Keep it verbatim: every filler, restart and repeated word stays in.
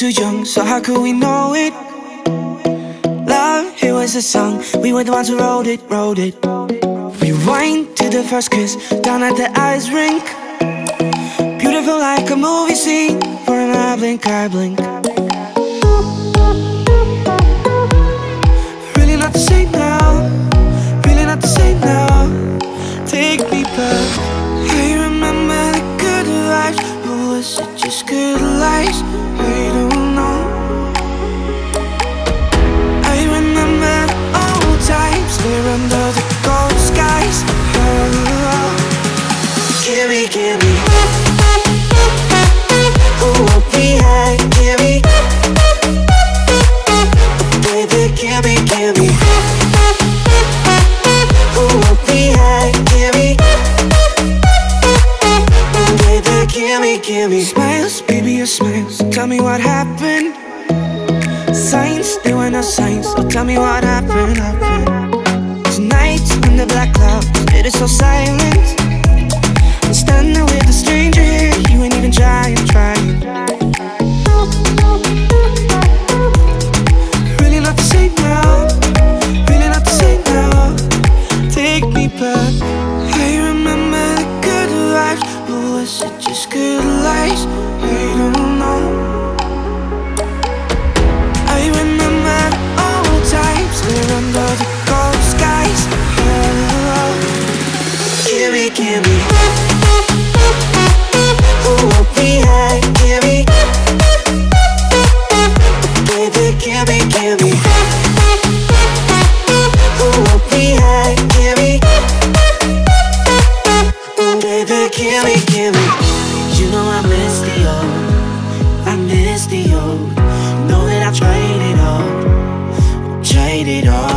too young, so how could we know it? Love, it was a song, we were the ones who wrote it, wrote it. Rewind to the first kiss, down at the ice rink. Beautiful like a movie scene, for an eye blink, I blink. Really not the same now, really not the same now. Take me back. I remember the good life, or was it just good lies? I don't know. I remember the old times, we're under the gold skies. Oh, gimme, gimme. Oh, what we had, gimme. Baby, gimme, gimme. Oh, what we had, gimme. Baby, gimme, gimme. Smiles, baby, your smiles. Tell me what happened. Signs, there were no signs. So tell me what happened, happened. Tonight, when the black clouds, it is so silent. I'm standing with a stranger here. You ain't even trying, trying. Really not the same now, really not the same now. Take me back. I remember the good life, or was it just good lies? I don't know. I remember the old times, we're under the gold skies. Oh, gimme, gimme. Oh, what we had, gimme. Baby, gimme, gimme. Oh, what we had, gimme. Baby, gimme, gimme. You know I miss the old, I miss the old. Know that I've tried it all, tried it all.